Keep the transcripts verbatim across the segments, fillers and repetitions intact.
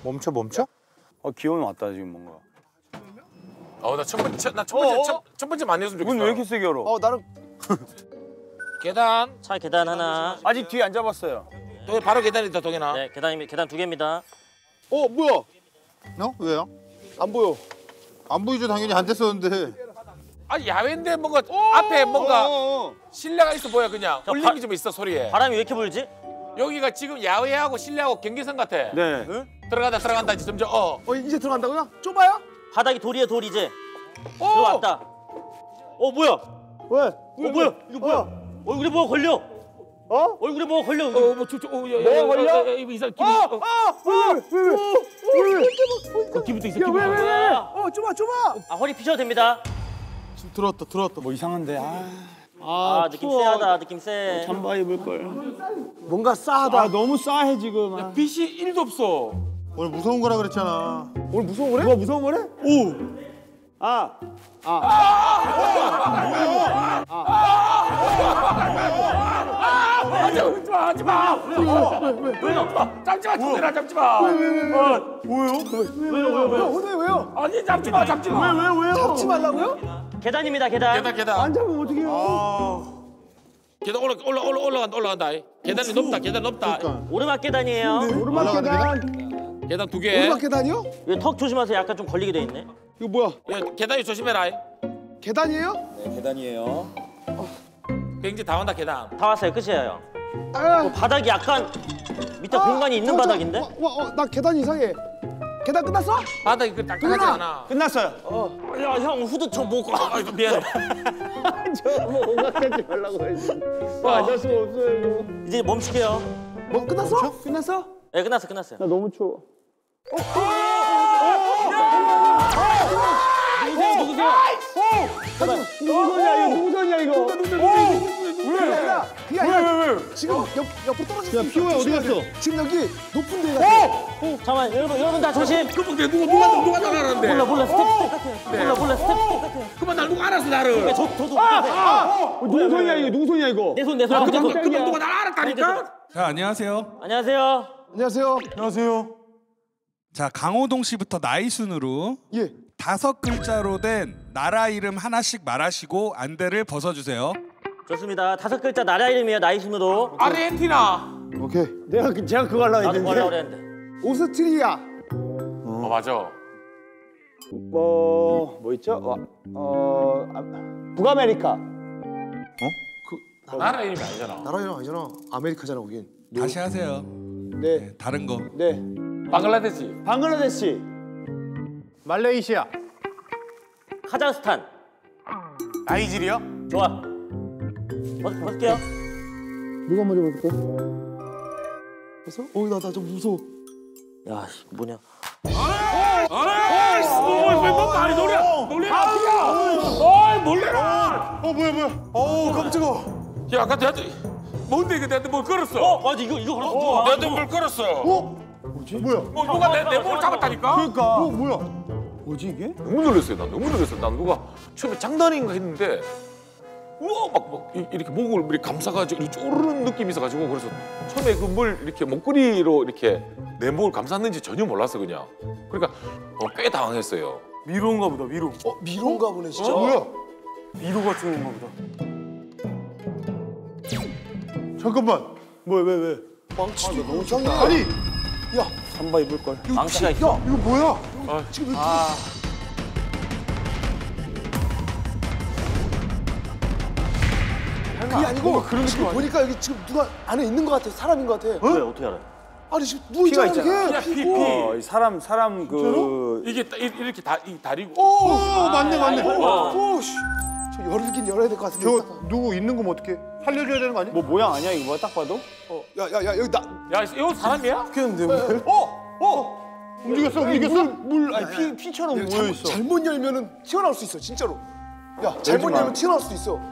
멈춰 멈춰? 어 기운이 왔다 지금 뭔가. 어 나 첫 번째 나 첫 번째 어, 어? 첫, 첫 번째 많이 했으면 좋겠어. 문 왜 이렇게 세게 열어? 어 나는 계단. 차 계단 하나. 아직 뒤에 안 잡았어요. 또 바로 계단이다 동현아. 네, 계단 계단 두 개입니다. 어 뭐야? 어? 왜요? 안 보여. 안 보이죠. 당연히 안 됐었는데. 아니 야외인데 뭔가 앞에 뭔가 어, 어. 실내가 있어 보여 그냥. 저 울림이 바- 좀 있어 소리에. 바람이 왜 이렇게 불지? 여기가 지금 야외하고 실내하고 경계선 같아. 네. 들어간다 들어간다 이제 점점 어. 어 이제 들어간다고요? 좁아요? 바닥이 돌이야 돌 이제. 오! 들어왔다. 어 뭐야? 왜? 어 뭐야? 이거 뭐야? 얼굴에 뭐가 걸려? 어? 얼굴에 뭐가 걸려? 어뭐 저저 어, 야, 뭐가 야, 걸려? 야, 야, 야, 이거 이상 기분. 어! 어, 어! 왜? 왜? 왜? 왜? 어, 기분도 있어. 야 기분. 왜? 왜? 왜? 아. 어 좁아 좁아. 아 허리 피셔도 됩니다. 지금 들어왔다 들어왔다. 뭐 이상한데. 아. 아, 느낌 세하다 느낌 세. 잠바 입을 걸. 뭔가 싸하다. 아 너무 싸해 지금. 아. 빛이 일도 없어. 오늘 무서운 거라 그랬잖아. 오늘 무서운 거래? 누가 무서운 거래? 오. 아. 하지 마, 하지 마. 왜? 잡지 마, 동현아 잡지 마. 왜요? 왜요? 왜요? 아니 잡지 마, 잡지 마. 왜요? 왜요? 잡지 말라고요? 계단입니다 계단. 계단 계단. 안 잡으면 어떡해요? 계단 올라 올라 올라 올라간다 올라간다. 계단이 높다, 계단 높다. 오르막 계단이에요. 오르막 올라가는 계단. 계단 두 개. 오르막 계단이요? 이거 턱 조심하세요. 약간 좀 걸리게 돼 있네. 이거 뭐야? 야, 계단이 조심해라. 계단이에요? 네, 계단이에요. 굉장히 다 온다 계단. 다 왔어요. 끝이에요. 아, 어, 바닥이 약간 밑에 공간이 있는 어, 저, 바닥인데? 와, 와, 어, 나 계단 이상해. 계단 끝났어? 바닥이 그 딱딱하지 동현아! 않아. 끝났어요. 야 형 후드 저 뭐? 아, 이거 미안해. 저뭐 공격하지 말라고 했지. 어쩔 수가 없어요 이거. 이제 멈출게요. 뭐 끝났어? 끝났어? 네 끝났어 끝났어요. 나 너무 추워. 누구세요? 누구세요? 누구 손이야 이거? 누구 손이야 이거? 왜? 그게 아니라 왜 왜? 지금 옆 옆으로 떨어질 수 있어. 피오야, 어디 갔어? 지금 여기 높은 데 같아. 잠깐만 여러분 여러분 다 조심. 그만 내 누가 누가 누가 나가는데. 몰라 몰라 스텝 스텝 같아요. 몰라 몰라 스텝 스텝 같아요. 그만 날 누가 알았어 나를. 저 저도 아, 누구 손이야 이거? 누구 손이야 이거? 내손 내 손. 아, 내 그만 손. 그만 누가 날 알았다니까. 자, 안녕하세요. 안녕하세요. 안녕하세요. 안녕하세요. 자, 강호동 씨부터 나이 순으로 예. 다섯 글자로 된 나라 이름 하나씩 말하시고 안대를 벗어주세요. 좋습니다. 다섯 글자 나라 이름이에요. 나이 순으로. 아르헨티나. 오케이. 내가 그- 제가 그거 하려고 나도 뭐라 했는데. 그랬는데. 오스트리아. 어 맞아. 뭐, 뭐 있죠? 어, 어 아, 북아메리카. 나라 이름이 아니잖아. 나라 이름 아니잖아. 아메리카잖아 거긴. 다시 하세요. 네, 네, 다른 거. 네. 방글라데시. 방글라데시. 말레이시아. 카자흐스탄. 나이지리아. 좋아. 벗, 벗을게요. 누가 먼저 볼까? 벌써? 어, 나나 좀 무서워. 야, 씨, 뭐냐? 아이씨, 왜 뭔가 아니 놀래 놀래라. 어이 놀래라. 어 뭐야 뭐야. 어, 깜짝아. 야 아까 내한테 뭔데 이거 내한테 뭘 걸었어? 어, 맞아 이거 이거 걸었어. 어, 내한테 뭘 걸었어? 어? 뭐야? 뭐 누가 내내 몸을 잡았다니까? 그러니까. 어 뭐야? 뭐지 이게? 너무 놀랐어요. 난 너무 놀랐어. 난 누가 처음에 장난인가 했는데 우와 막, 막 이- 이렇게 목을 이렇게 감싸가지고 이렇게 쪼르는 느낌이 있어가지고 그래서 처음에 그 뭘 이렇게 목걸이로 이렇게 내 목을 감쌌는지 전혀 몰랐어 그냥. 그러니까 어, 꽤 당황했어요. 미로인가 보다. 미로. 어, 미로인가 보네 진짜. 뭐야? 미로 같은 건가 보다. 잠깐만. 뭐야 왜 왜? 망치도 너무 장난. 아니 야, 잠바 입을 걸. 망치가 있어. 야, 이거 뭐야? 지금 여기 아. 그게 아니고 그런 지금 보니까 여기 지금 누가 안에 있는 것 같아. 사람인 것 같아. 왜 어떻게 알아요? 아니 지금 누워 피가 있잖아 있잖아. 이게. 야, 피, 피. 어, 이 사람 사람 그 이게 딱 이- 이렇게 다 이 다리고. 오 맞네 맞네. 오, 씨. 저 열긴 열어야 될 것 같은데. 저 이따가. 누구 있는 거면 어떡해? 살려줘야 되는 거 아니야? 뭐 모양 아니야 이거 딱 봐도? 어, 야, 야, 야, 여기 나. 야 이거 사람이야? 죽겠는데 왜? 어 어. 움직였어 움직였어. 물 아니 피 피처럼 내가 모여 잘못, 있어. 잘못 열면은 튀어나올 수 있어, 진짜로. 야, 잘못 마. 열면 튀어나올 수 있어.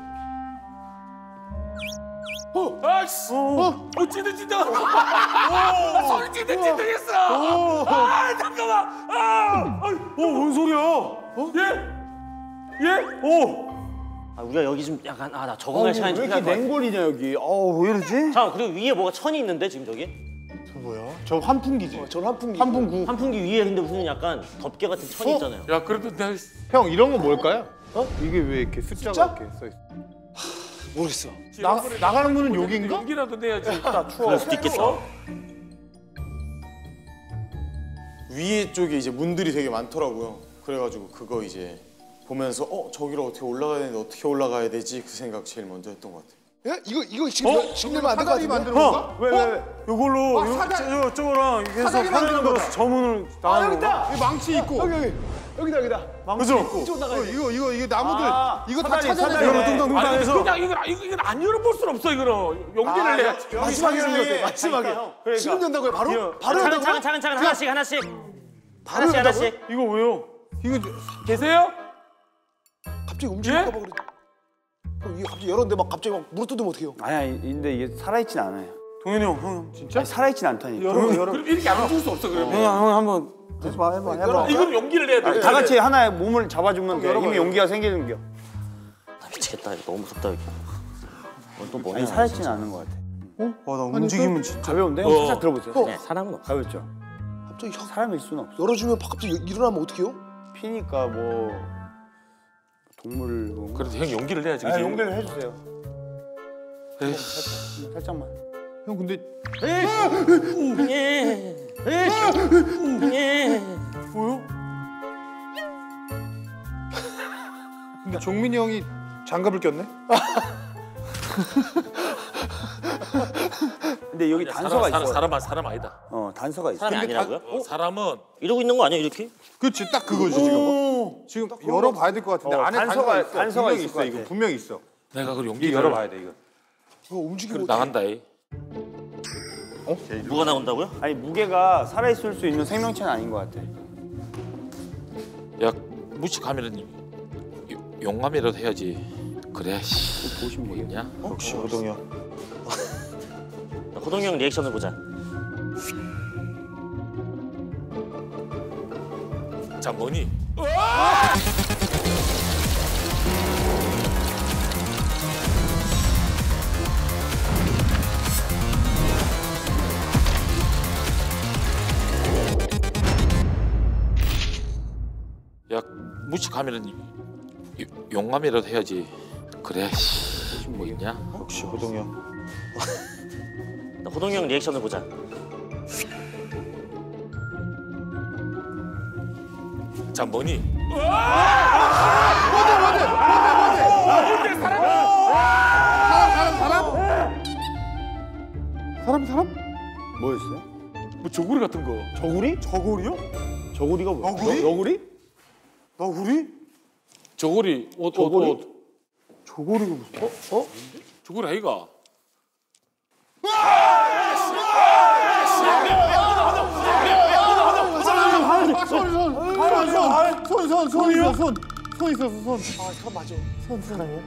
어, 아이씨. 어, 어 찌든 찌든. 나 소리 찌든 찌든했어. 아 잠깐만. 아, 어, 뭔 소리야? 어? 예? 예? 어. 아, 우리가 여기 좀 약간 아 나 적응할 시간이 좀 왜 필요할 이렇게 것 같아. 냉골이냐 여기? 어우 왜 이러지? 잠깐 그리고 위에 뭐가 천이 있는데 지금 저기? 뭐야? 저 환풍기지. 전 환풍기. 환풍구. 환풍기 위에 근데 무슨 약간 덮개 같은 천이 어? 있잖아요. 야 그래도 내가 형 이런 건 뭘까요? 어? 이게 왜 이렇게 숫자가 숫자? 이렇게 써 있어? 모르겠어. 나 나가는 문은 여기인가? 용기라도 내야지. 그럴 수도 있겠다. 위에 쪽에 이제 문들이 되게 많더라고요. 그래가지고 그거 이제 보면서 어 저기로 어떻게 올라가야 되는데 어떻게 올라가야 되지 그 생각 제일 먼저 했던 것 같아요. 예? 이거 이거 지금 지금 내면 안될 것 사다리 같은데. 만드는 건가? 왜 왜 왜? 요걸로 요, 저, 저거랑 이렇게 해서 사다리 만드는 거다. 저 문을 아 여기 있다. 이 망치 있고. 여기 여기 여기다 여기다. 그죠? 이쪽 나가야 어, 돼. 이거 이거 이거 나무들 아, 이거 다 사다리, 찾아내. 사다리. 이거는 뚱땅뚱땅 아니 해서. 그냥 이건 이거 이건 안 열어볼 순 없어 이거는 용기를 내야. 마지막에 생겼대. 마지막에. 지금 된다고요? 바로? 바로 차근 된다고요? 차근 차근 차근 하나씩 하나씩 바로 하나씩 된다고요? 하나씩. 이거 왜요? 이거 계세요? 갑자기 움직일까 예? 봐 그래. 형 이게 갑자기 열었는데 막 갑자기 막 물어뜯으면 어떡해요? 아니야, 근데 이게 살아있진 않아요. 동현이 형, 형 진짜? 아니, 살아있진 않다니까. 열어 열어. 그럼 이렇게 안 줄 수 없어 그러면. 형, 형 한번 해봐, 해봐, 해봐. 이건 용기를 내야 돼. 다 같이 하나의 몸을 잡아주면 돼. 열어봐, 이미 열어봐. 용기가 생기는 겨. 나 미치겠다. 이거 너무 무섭다 여기. 어, 또 뭐냐? 아니, 살아있진 않은 것 같아. 와 나 움직이면 진짜. 가벼운데? 어. 형 살짝 들어보세요. 네, 사람은 없어. 가볍죠? 갑자기 형 사람일 수는 없어. 열어주면 갑자기 일어나면 어떡해요? 피니까 뭐 동물 뭐. 그래도 형 용기를 내야지. 아, 그치? 용기를 해주세요. 살짝, 살짝만. 형 근데 예. 예. 뭐요? 근데 종민이 형이 장갑을 꼈네? 근데 여기 아니야, 단서가 사람, 있어. 사람, 사람, 사람 아니다. 어, 단서가 있어. 사람이 아니라고요? 어, 사람은 이러고 있는 거 아니야 이렇게? 그렇지 딱 그거지 지금. 지금 열어봐야 될 것 같은데 어, 안에 단서가- 단서가, 단서가 분명히 있을 것 이거 같아. 분명히 있어. 내가 그 이게 용기를 열어봐야 돼 이거. 이거 움직이면 그래, 나간다 이. 뭐가 나온다고요? 아니, 무게가 살아있을 수 있는 생명체는 아닌 것 같아. 야 무식하면은 용감이라도 해야지. 그래. 보시면 뭐겠냐? 역시 호동이 형. 호동이 형 리액션을 보자. 자 뭐니? 야 무식하면은 용감이라도 해야지. 그래. 뭐겠냐? 역시 호동이 형. 호동이 형 리액션을 보자. 자 뭐니? 사람 사람? 뭐였어요? 뭐 저구리 같은 거. 저구리? 저구리요? 저고리가 뭐야? 너구리? 너구리? 너구리? 저고리 옷, 옷, 저고리? 옷. 저구리가 무슨? 어? 저고리 아이가. 아, 손, 손, 손, 손, 손, 손 있어, 손, 손 있어서 손. 아, 형 맞아. 손, 손.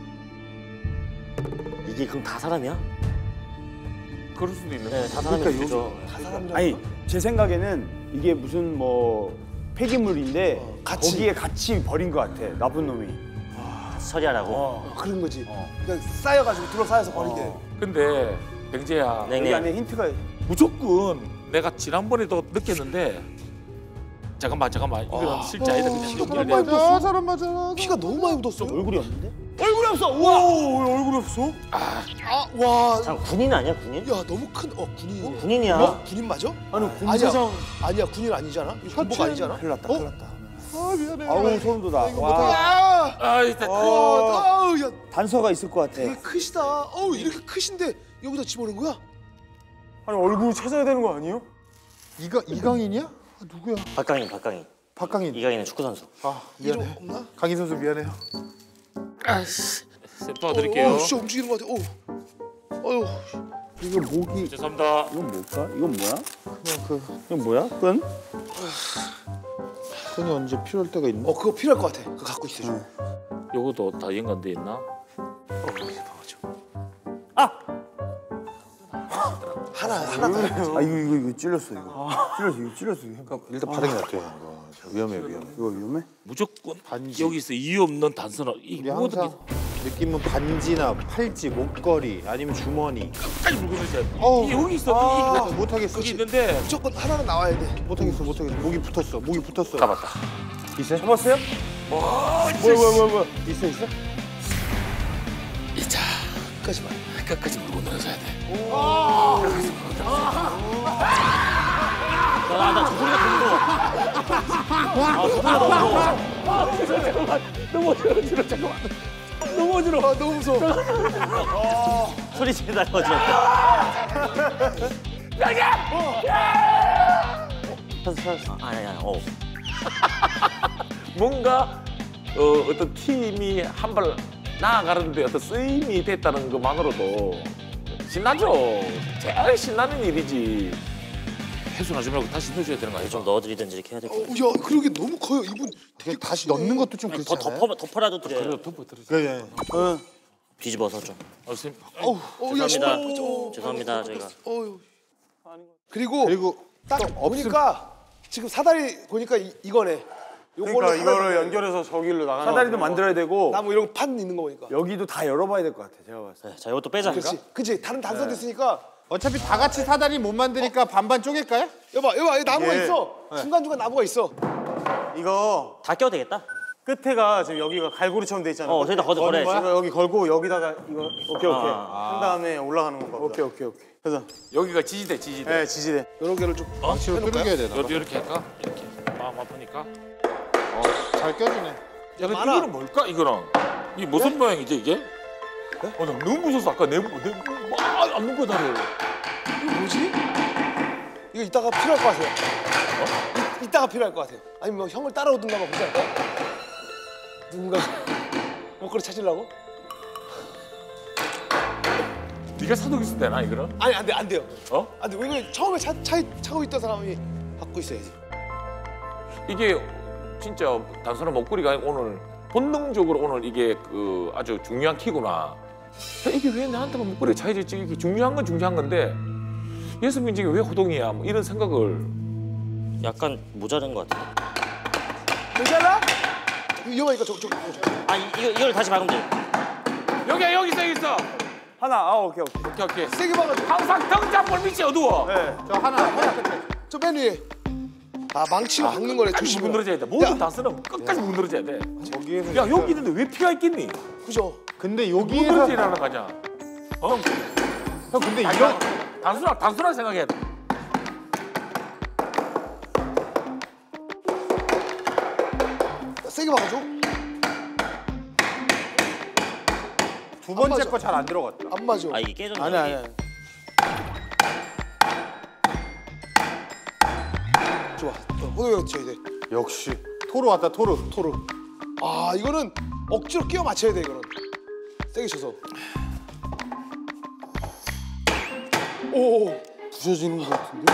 이게 그럼 다 사람이야? 그럴 수도 있는. 네, 다 사람이 그러니까 되죠. 다 사람 줄 아니, 제 생각에는 이게 무슨 뭐 폐기물인데 어, 같이. 거기에 같이 버린 것 같아. 나쁜 놈이. 처리하라고. 어, 그런 거지. 그러니까 쌓여가지고 둘러싸여서 버리게. 어. 근데 병재야 네, 여기 네. 안에 힌트가 무조건 내가 지난번에도 느꼈는데 잠깐만 잠깐만 이거는 실제 아니다 그냥 용기를 사람 내야 돼. 맞아, 사람 맞아. 피가 너무 많이 묻었어요. 얼굴이 없는데? 얼굴이 없어. 우와. 오, 왜 얼굴이 없어? 아, 와. 참 군인 아니야 군인? 야, 너무 큰. 어, 군인. 군인이야. 뭐? 군인 맞아? 아니 아니야. 공사장. 아니야, 군인 아니잖아. 이거 군복 아니잖아. 큰일 났다, 큰일 났다. 아 미안해. 아우, 소름 돋아. 이거 와, 못하게. 아, 아 일단 어, 아우, 야, 단서가 있을 것 같아. 되게 크시다. 어우, 이렇게 크신데 여기다 집어넣은 거야? 아니 얼굴 찾아야 되는 거 아니에요? 이가 이강인이야? 아, 누구야? 박강인 박강인. 박강인. 이강인은 축구 선수. 아 이름 미안해. 없나? 강인 선수 미안해요. 아씨 쌤 도와드릴게요. 어, 진짜 움직이는 것 같아. 어. 어휴. 이거 목이, 죄송합니다. 이건 뭘까? 이건 뭐야? 그냥 그 이건 뭐야? 끈? 끈이 언제 필요할 때가 있나? 어, 그거 필요할 것 같아. 그거 갖고 있어 좀. 요것도 다 연관돼 있나? 어, 이렇게 봐가지고. 아! 하나, 하나 더. 아, 이거, 이거, 이거 찔렸어, 이거. 찔렸어, 이거 찔렸어. 이거, 일단 바닥에 놔둬요. 이거 위험해 위험해. 이거 위험해? 무조건 반지. 여기서 이유 없는 단서는 이 우리 모든 항상 게 느낌은 반지나 팔찌, 목걸이 아니면 주머니. 끝까지 물고 있어야 돼. 어우. 이게 여기 있어. 아, 이게 못하겠어. 그게 있는데 무조건 하나는 나와야 돼. 못하겠어, 못하겠어. 목이 붙었어, 목이 붙었어. 잡았다. 있어요? 잡았어요? 와, 뭐야 뭐야 뭐야 뭐야. 있어 있어? 자, 끝까지만. 끝까지 물고 늘어져야 돼. 나나 저 소리가 좀 무서워. 아저 소리가 너무 무서워. 잠깐만 너무 어지러워 잠깐만 너무 어지러워. 아 너무 무서워. 소리 지르다 어지럽다. 찾았어 찾았어. 아, 아니 아니 어. 뭔가 어, 어떤 팀이 한 발 나아가는데 어떤 쓰임이 됐다는 것만으로도 신나죠. 제일 신나는 일이지. 해수하지 말고 다시 넣어줘야 되는 거 아니죠? 좀 넣어드리든지 이렇게 해야 될 것 같아. 야 그러게 너무 커요. 이분 되게 다시 넣는 것도 좀 그렇지 더 않아요? 덮어 덮어라도 드려요. 그래도 덮어 드리죠. 그래. 어. 뒤집어서 좀. 어, 선생님. 어우 어우 야 죄송합니다. 어, 죄송합니다 저희가. 어휴. 그리고 그리고 딱 보니까 지금 사다리 보니까 이, 이거네. 그러니까 사다리 이거를 만들어야 연결해서 저기로 나가는 사다리도 만들어야 되고 나무 이런 판 있는 거 보니까. 여기도 다 열어봐야 될 것 같아. 제가 봤을 때. 네, 자 이것도 빼자. 그렇지. 그치. 다른 단선도 있으니까. 어차피 다 같이 사다리 못 만드니까 반반 쪼갤까요? 여봐 여봐 여기 나무가 예. 있어. 중간 중간 나무가 있어. 이거 다 껴도 되겠다. 끝에가 지금 여기가 갈고리처럼 돼 있잖아. 어 저기다 걷어 걸어야지. 이거 여기 걸고 여기다가 이거 오케이 오케이. 아. 한 다음에 올라가는 건가 보다. 오케이 오케이 오케이. 그래서 여기가 지지대, 지지대. 네 지지대. 여러 개를 좀. 망치로 뚫어야 되나? 여기 이렇게 할까? 이렇게. 마음 아프니까. 어, 잘 껴주네. 야, 근데 많아. 이거는 뭘까? 이거는 이게 무슨 모양이지 이게? 어, 나 너무 무서워서 아까 내, 내, 아, 안 묶어 다리. 이거 뭐지? 이거 이따가 필요할 것 같아요. 어? 이, 이따가 필요할 것 같아요. 아니면 뭐 형을 따라오든가 막 보지 않을까? 누군가 목걸이 찾으려고? 네가 사두고 있을 때나 이거는? 아니 안 돼, 안 돼요. 어? 안 돼. 이거 처음에 차, 차, 차고 있던 사람이 갖고 있어야지. 이게 진짜 단순한 목걸이가 아니고 오늘 본능적으로 오늘 이게 그 아주 중요한 키구나. 이게 왜 나한테만 목걸이가 차이졌지? 이게 중요한 건 중요한 건데 예수민 중에 왜 호동이야? 뭐 이런 생각을. 약간 모자른 것 같아. 괜찮아? 위험하니까 저, 저, 저. 아 이, 이거 이걸 다시 박으면 돼. 여기야 여기 있어 여기 있어. 하나. 아 오케이 오케이. 오케이 오케이. 세게 박아줘. 항상 등잔불 밑이 어두워. 네. 저 하나 하나 끝에. 저 맨 위에. 아 망치로 박는 거래. 끝까지 조심해. 문드러져야 돼. 모든 단서는 끝까지 문드러져야 돼. 거기에서. 야 여기 있는데 왜 피가 있겠니? 그죠? 근데 여기에서 문드러지라는 거냐? 어? 형 근데 아니, 이런 단순하 단순하게 생각해야 돼. 세게 박아줘. 두 번째 맞아. 거 잘 안 들어갔다. 안 맞아. 아 이게 깨졌네. 아니 아니. 아니. 좋아. 호동이가 쳐야 돼. 역시 토르 왔다 토르. 토르. 아 이거는 억지로 끼워 맞춰야 돼 이거는. 세게 쳐서. 오. 부서지는 것 같은데.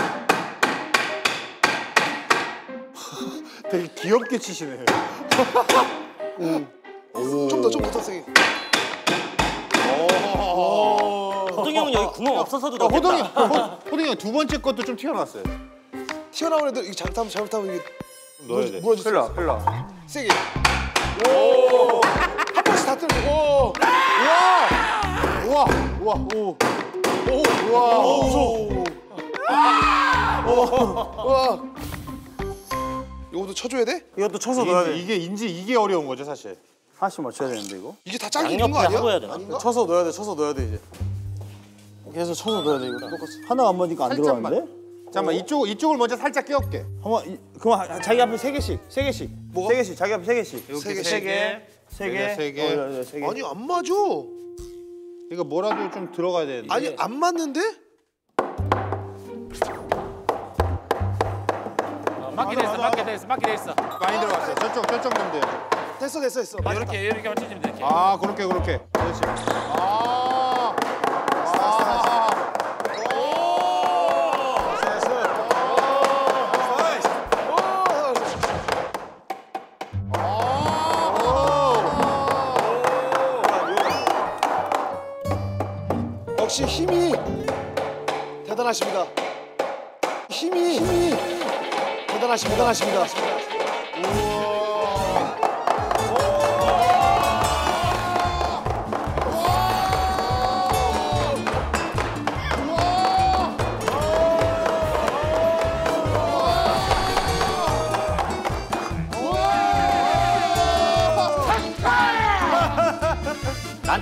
되게 귀엽게 치시네. 좀 더 좀 더 세게. 호동이 형은 여기 구멍 없어서도 어, 호동이 넣겠다. 호, 호동이 형 두 번째 것도 좀 튀어나왔어요. 튀어나오는 애들 이거 잘못하면 잘못하면 이게 넣어야 돼. 무너질 수 흘러 있어. 흘러. 세게. 오. 한 번씩 다 뜨는 거. 오. 우와 우와 오. 오. 우와. 오 무서워. 와. 이것도 쳐줘야 돼? 이것도 쳐서 넣어야 이게, 돼. 이게 인지 이게 어려운 거죠 사실. 하나씩 맞춰야 되는데 이거. 이게 다 짝이 있는 거 양옆에 아니야? 하고 해야 되나? 아닌가? 쳐서 넣어야 돼. 쳐서 넣어야 돼 이제. 계속 쳐서 넣어야 돼 이거 똑같이. 하나가 안 맞으니까 안 살짝만. 들어가는데? 잠깐만 이쪽 이쪽을 먼저 살짝 끼울게. 한번 이- 그럼 하- 자기 앞에 세 개씩, 세 개씩, 뭐가? 세 개씩, 자기 앞에 세 개씩. 세 개, 세 개, 세 개, 세 개. 어, 네, 네, 세 개. 아니 안 맞아. 이거 뭐라도 좀 들어가야 되는데. 아니 안 맞는데? 맞게 됐어, 맞게 됐어, 맞게 됐어. 많이 들어갔어요. 저쪽 저쪽 좀 돼요. 됐어 됐어 됐어. 맞았다. 이렇게 이렇게 맞춰주면 돼. 이렇게. 아 그렇게 그렇게. 그렇지. 아. 아. 역시 힘이 대단하십니다. 힘이 힘이 대단하십니다. 대단하십니다.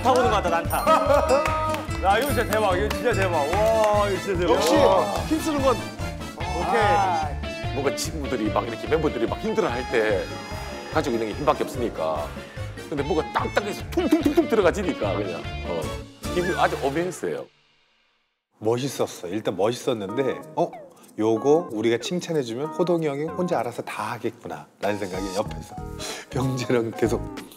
난타 보는 거 같다, 난타. 야 이거 진짜 대박. 이거 진짜 대박. 와 이거 진짜 대박. 역시 힘쓰는 건 오케이. 뭔가 친구들이 막 이렇게 멤버들이 막 힘들어할 때 가지고 있는 게 힘밖에 없으니까. 근데 뭐가 딱딱해서 퉁퉁퉁퉁 들어가지니까 그냥 어. 기분이 아주 어메이스예요. 멋있었어. 일단 멋있었는데 어? 요거 우리가 칭찬해주면 호동이 형이 혼자 알아서 다 하겠구나 라는 생각이 옆에서 병재랑 계속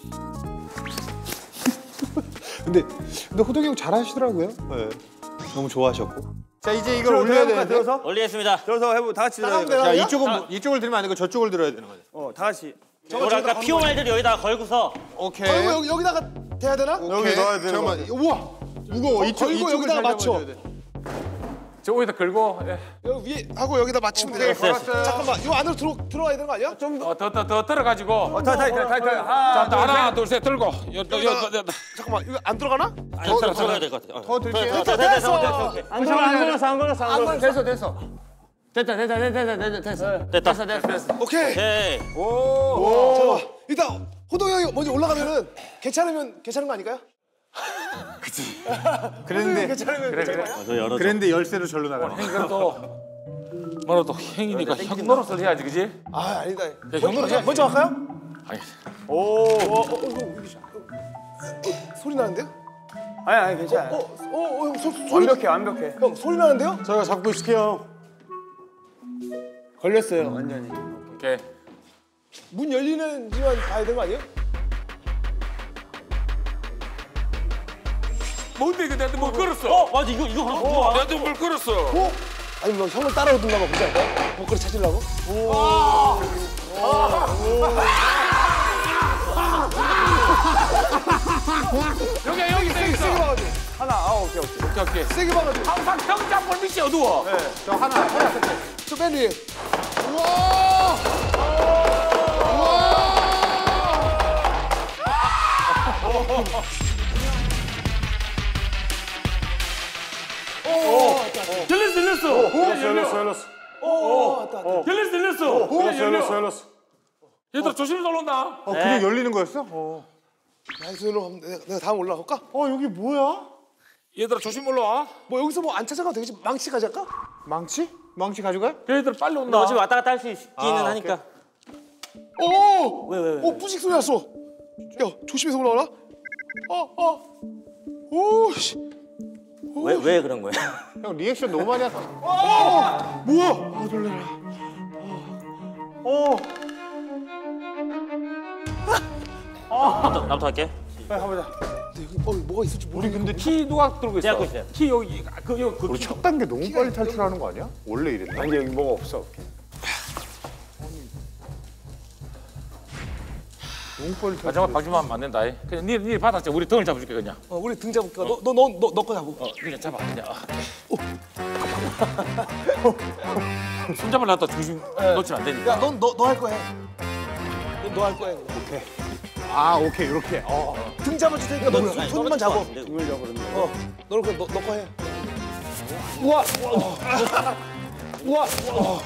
근데 근데 호동이 형 잘하시더라고요. 네. 너무 좋아하셨고. 자 이제 이걸 올려야 되는데. 들어서. 올리겠습니다. 들어서 해보. 다 같이 들어야 돼. 되나? 자 이쪽은 이쪽을 들면 안 되고 저쪽을 들어야 되는 거죠. 어, 다 같이. 뭐랄까 피오말들 여기다가 걸고서 오케이. 어, 이거 여기, 여기다가 대야 되나? 여기 넣어야 되는 거. 잠깐만. 우와. 무거워. 어, 이쪽 걸고 이쪽을 여기다가 잘 맞춰. 잡아줘야 돼. 저 오히려 걸고 예. 여기 위에 하고 여기다 맞추면 돼. 됐어, 됐어. 잠깐만. 이 안으로 들어 들어가야 되는 거 아니야? 어, 더, 더, 더 들어가지고 어, 다, 다, 다, 다, 다. 자, 하나, 하나, 둘, 셋 들고 요, 요, 요, 요, 요. 잠깐만. 이거 안 들어가나? 아니, 더 들어가야 될 것 같아. 더 들게요. 됐어, 됐어, 됐어, 됐어. 안 걸렸어, 안 걸렸어, 안 걸렸어, 안 걸렸어. 됐어, 됐어. 됐다, 됐다, 됐다, 됐다, 됐다, 됐어. 됐다. 됐어, 됐어, 됐어. 오케이. 오케이. 잠깐만. 일단 호동 형이 먼저 올라가면은 괜찮으면 괜찮은 거 아닐까요? 그랬는데 괜찮으면 괜찮은 거 아니야? 어, 저 열어줘. 그랬는데 열쇠로 절로 나가. 형이 그래도 뭐라도 형이니까 형 노릇을 해야지, 그지? 아, 아니다. 야, 형 노릇 먼저, 해야지. 먼저 할까요? 아니, 오, 어, 어, 어, 이거 소리 나는데요? 아니, 아니, 괜찮아. 어, 어, 어, 형, 소, 소리 완벽해, 완벽해. 형, 소리 나는데요? 저희가 잡고 있을게요. 걸렸어요, 완전히. 오케이. 문 열리는지만 봐야 되는 거 아니에요? 뭔데 이거 내한테 뭘 걸었어? 어, 맞아, 이거, 이거 하나 좋아. 내한테 뭘 걸었어? 어? 아니 뭐 형을 따라오든가 뭐 그러지 않을까요? 목걸이 찾으려고? 여기 여기 돼 있어. 세게 봐가지고. 하나, 아, 오케이, 오케이. 오케이 오케이. 세게 봐가지고. 항상 평장 볼빛이 어두워. 저 하나 하나 끝에. 저 맨 위에. 우와! 우와! 열렸어 열렸어. 열렸어 열렸어 열렸어. 오, 왔다, 왔다. 열렸어 열렸어. 열렸어 열렸어 열렸어. 얘들아 조심해서 올라온다. 어 그냥 열리는 거였어? 어. 야, 이 손으로 가면 내가, 내가 다음 올라갈까? 어 여기 뭐야? 얘들아 조심 올라와. 뭐 여기서 뭐 안 찾아가도 되겠지? 망치 가져갈까? 망치? 망치 가져가? 얘들 빨리 근데 온다. 어차피 왔다 갔다 할 수 있기는 하니까. 오! 왜, 왜, 왜? 오, 뿌식 소리 났어. 야, 조심해서 올라와라. 어, 어. 오, 씨. 왜, 왜 그런 거야? 형 리액션 너무 많이 하다. 뭐야? 아, 놀래라. 어. 나부터, 나부터 할게. 근데 여기 어, 뭐가 있을지 모르. 우리 근데 키 누가 들고 있어? 제가 갖고 있어요. 키 여기 그 여기 그 우리 키. 첫 단계 너무 빨리 탈출하는 거 아니야? 원래 이랬나? 아니, 여기 뭐가 없어. 너무 빨리 탈출. 마지막 마지막 맞는다. 그냥 니 니 받았지. 우리 등을 잡아줄게 그냥. 어, 우리 등 잡을까? 너, 너, 너, 너, 너거 잡고. 어, 그냥 잡아 그냥. 손잡을 놨다 중심 놓치면 안 되니까. 야, 넌, 너, 너 할 거야. 너 할 거야. 오케이. 아 오케이 이렇게. 어. 등 잡아줄 테니까 너 손, 손만 잡아. 등을 잡으는데. 어, 너는 그냥 너, 너거 해. 우와! 우와!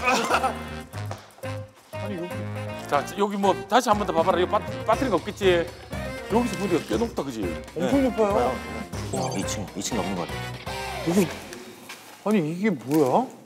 자 여기 뭐 다시 한 번 더 봐봐라. 이거 빠, 배터리가 없겠지. 여기서 보니까 꽤 높다 그지? 엄청 높아요. 어, 이 층, 이 층 넘는 거 같아. 아니 이게 뭐야?